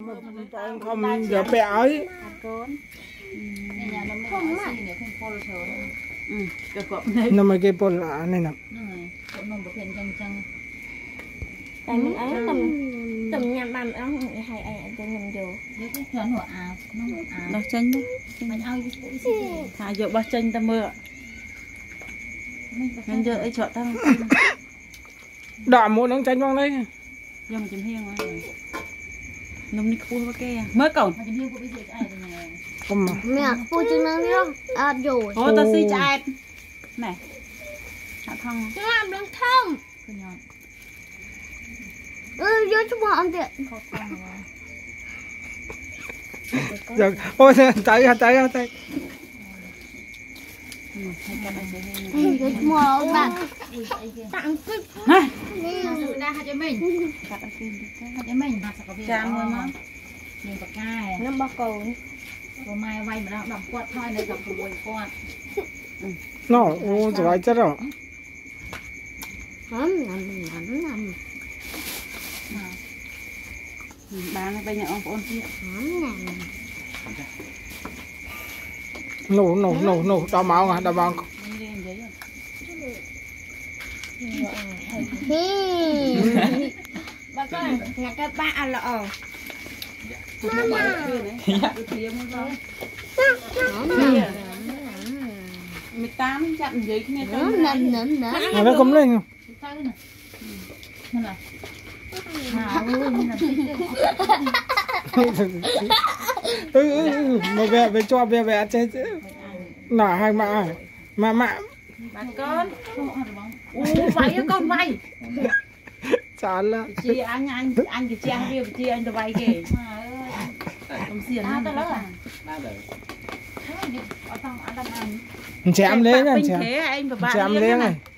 không giờ bẹ ấy nó mà cái bồn là này nè tại mình ấy tầm nhầm ăn nó hay ai tôi nhầm dù nó chanh đấy thả dựa bao chanh ta mưa nên giờ ấy chọn ta đỏ một nắng chanh văng đấy dùng chấm hiên rồi nông đi cua với ke mới cồn không mà mẹ cô chừng nào đi à rồi ô ta xí chạy này hạ thăng chúng làm đường thông vô chúng họ ăn tiện giờ ôi tay mua bạn tặng cứ đang hạt cho mình hạt chạm rồi mà nhìn bạc cay nó bao cầu rồi mai vay mà đang đọc quạt thôi này đọc bùi con nó ô giỏi chết rồi nằm bán bây giờ ông ôn kia nổ đau máu à đau máu bà con nhà các bạn ăn lọ mười tám chặn dưới kia nấm nó không lên mà về cho về chết nở hai mà bạn con vay con vay chán lắm chị anh cái trang kia chị anh tao vay kì không xiên tao lớn chém lên nha chém chém lên này